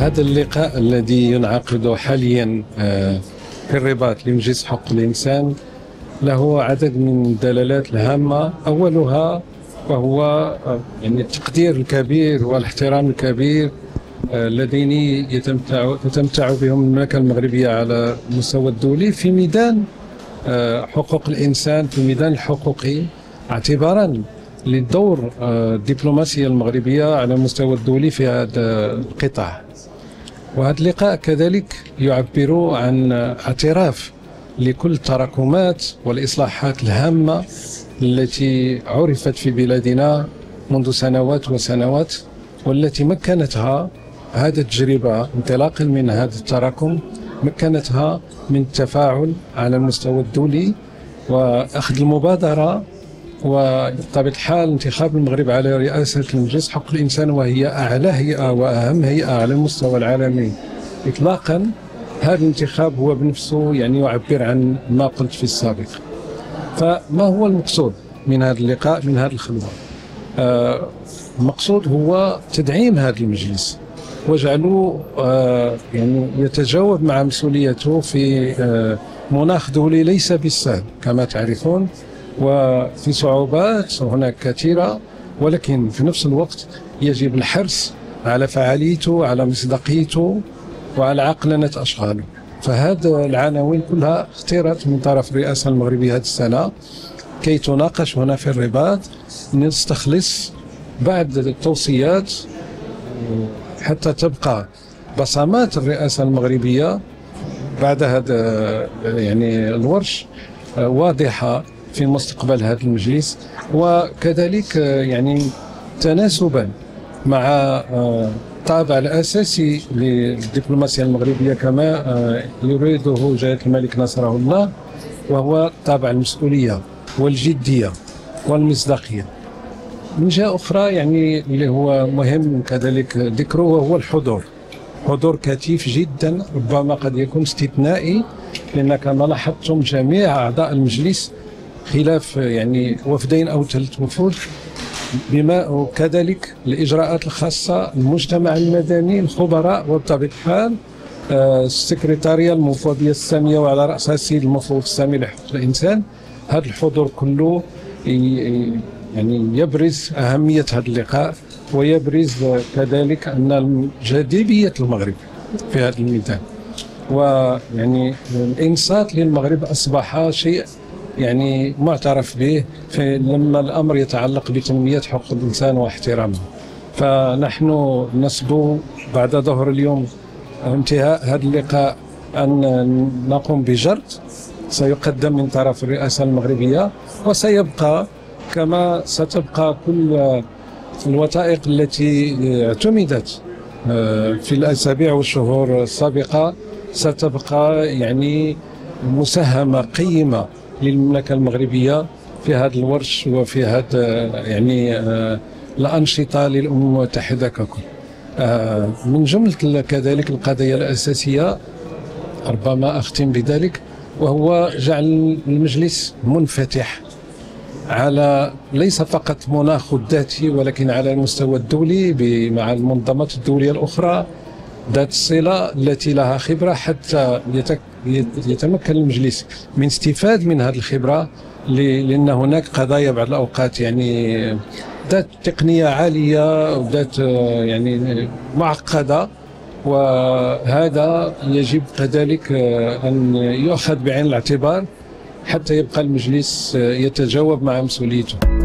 هذا اللقاء الذي ينعقد حاليا في الرباط لمجلس حقوق الإنسان له عدد من الدلالات الهامة. أولها وهو التقدير الكبير والاحترام الكبير اللذين تتمتع بهم المملكة المغربية على المستوى الدولي في ميدان حقوق الإنسان، في الميدان الحقوقي، اعتبارا للدور الدبلوماسية المغربية على المستوى الدولي في هذا القطاع. وهذا اللقاء كذلك يعبر عن اعتراف لكل التراكمات والإصلاحات الهامة التي عرفت في بلادنا منذ سنوات وسنوات، والتي مكنتها هذه التجربة انطلاقا من هذا التراكم مكنتها من التفاعل على المستوى الدولي وأخذ المبادرة، وبطبيعة الحال انتخاب المغرب على رئاسة المجلس حقوق الإنسان، وهي أعلى هيئة وأهم هيئة على المستوى العالمي إطلاقا. هذا الانتخاب هو بنفسه يعبر عن ما قلت في السابق. فما هو المقصود من هذا اللقاء، من هذه الخلوة؟ المقصود هو تدعيم هذا المجلس وجعله يتجاوب مع مسؤوليته في مناخ دولي ليس بالسهل كما تعرفون، وفي صعوبات هناك كثيرة، ولكن في نفس الوقت يجب الحرص على فعاليته، على مصداقيته، وعلى عقلنة أشغاله. فهذه العناوين كلها اختيرت من طرف الرئاسة المغربية هذه السنة كي تناقش هنا في الرباط، نستخلص بعض التوصيات حتى تبقى بصمات الرئاسة المغربية بعد هذا الورش واضحة في مستقبل هذا المجلس، وكذلك تناسبا مع الطابع الأساسي للدبلوماسية المغربية كما يريده جلالة الملك نصره الله، وهو طابع المسؤولية والجدية والمصداقية. من جهة أخرى اللي هو مهم كذلك ذكره وهو الحضور، حضور كثيف جدا، ربما قد يكون استثنائي، لأن كما لاحظتم جميع أعضاء المجلس خلاف وفدين أو 3 وفود، بما وكذلك الإجراءات الخاصة، المجتمع المدني، الخبراء، وبطبيعة الحال السكرتارية المفوضية السامية وعلى رأسها السيد المفوض السامي لحقوق الإنسان. هذا الحضور كله يبرز أهمية هذا اللقاء، ويبرز كذلك أن جاذبية المغرب في هذا الميدان، الإنصات للمغرب أصبح شيء معترف به لما الأمر يتعلق بتنمية حقوق الإنسان واحترامها. فنحن نصبو بعد ظهر اليوم انتهاء هذا اللقاء أن نقوم بجرد سيقدم من طرف الرئاسة المغربية، وسيبقى كما ستبقى كل الوثائق التي اعتمدت في الأسابيع والشهور السابقة، ستبقى مساهمة قيمة للمملكة المغربية في هذا الورش وفي هذا الأنشطة للأمم المتحدة ككل. من جملة كذلك القضايا الأساسية ربما أختم بذلك، وهو جعل المجلس منفتح على ليس فقط مناخه الذاتي، ولكن على المستوى الدولي مع المنظمات الدولية الأخرى ذات الصلة التي لها خبرة، حتى يتمكن المجلس من استفاد من هذه الخبرة، لأن هناك قضايا بعض الأوقات ذات تقنية عالية وذات معقدة، وهذا يجب كذلك أن يؤخذ بعين الاعتبار حتى يبقى المجلس يتجاوب مع مسؤوليته.